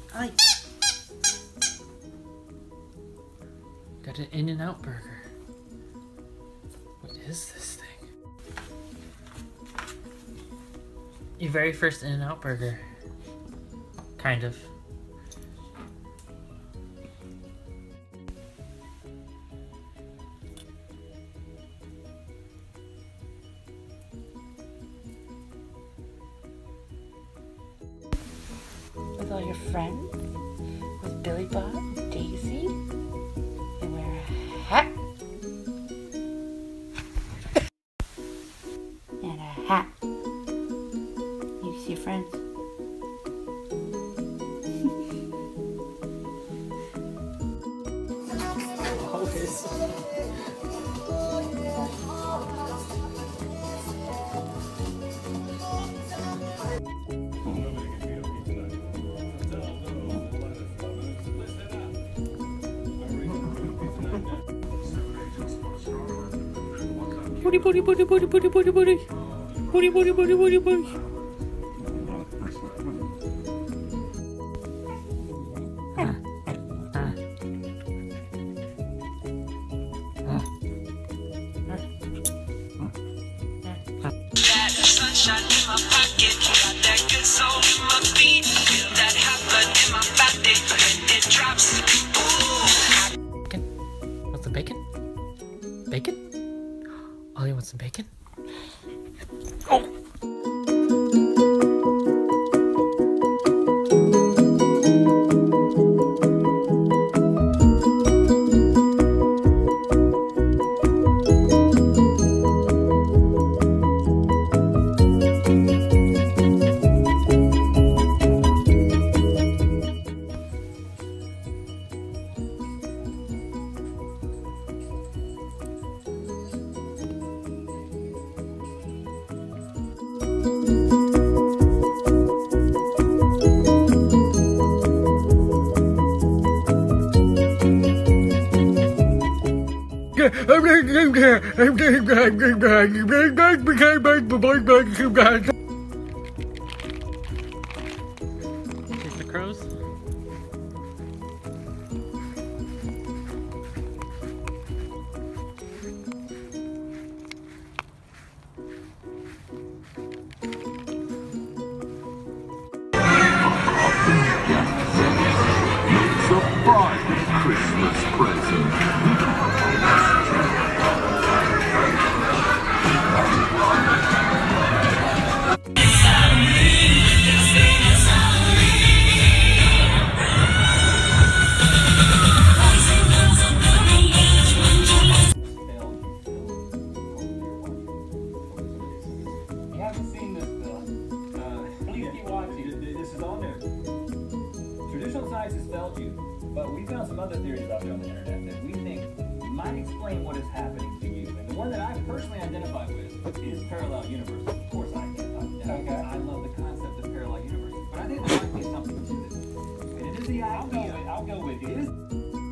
Hi. Got an In-N-Out burger. What is this thing? Your very first In-N-Out burger. Kind of. With all your friends? With Billy Bob and Daisy? And wear a hat? And a hat. You see your friends? Always. Booty, booty, booty, booty, booty, booty, booty. Booty, booty, booty, booty, booty. That sunshine in my pocket, got that good soul in my feet, feel that hot blood in my body when it drops. Ooh. Bacon? What's the bacon? Bacon? Ollie wants some bacon? Oh! Here's the crows. Surprise Christmas present. You haven't seen this, Bill. Please keep watching. This is all new. Traditional science has failed you, but we found some other theories out there on the internet that we think might explain what is happening to you. And the one that I personally identify with is parallel universes. Of course, I identify with that. Okay. I love the concept of parallel universes, but I think there might be something to this. And it is the idea. I'll go with it. It is.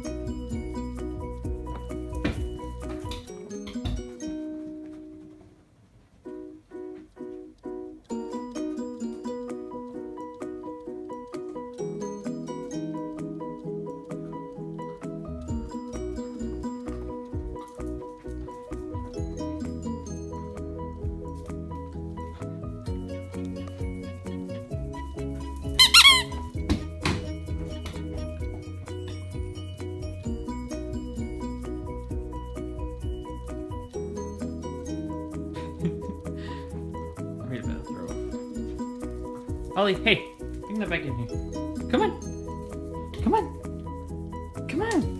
Wait a minute, throw. Ollie, hey, bring that back in here. Come on. Come on. Come on.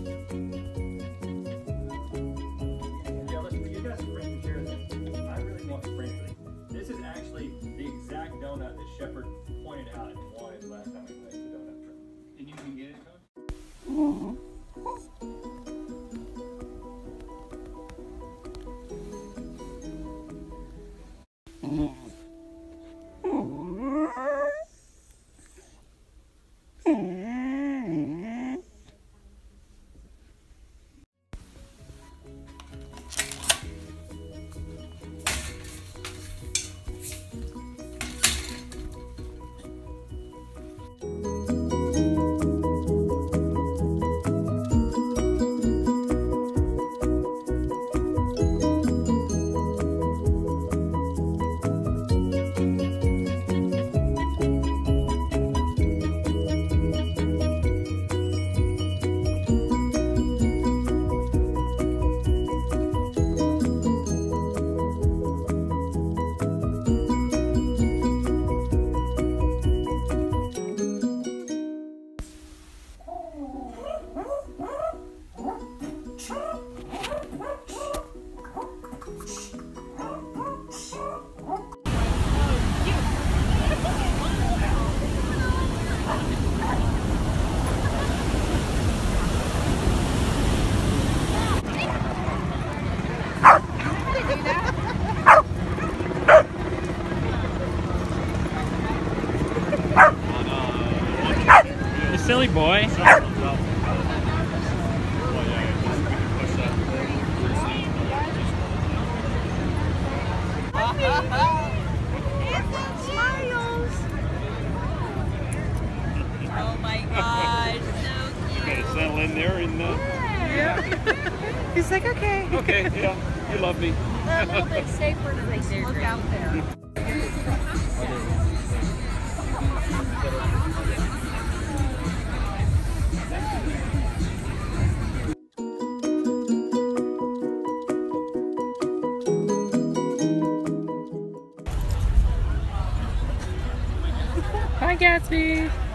Yeah, listen, you guys bring the chairs in. I really want to bring it. This is actually the exact donut that Shepard pointed out and wanted last time we went to the donut truck. And you can get it, Coach? silly boy. Oh my gosh, so cute. Gotta settle in there and He's like, okay. okay, yeah, you love me. They're a little bit safer to look out there. Hi, Gatsby.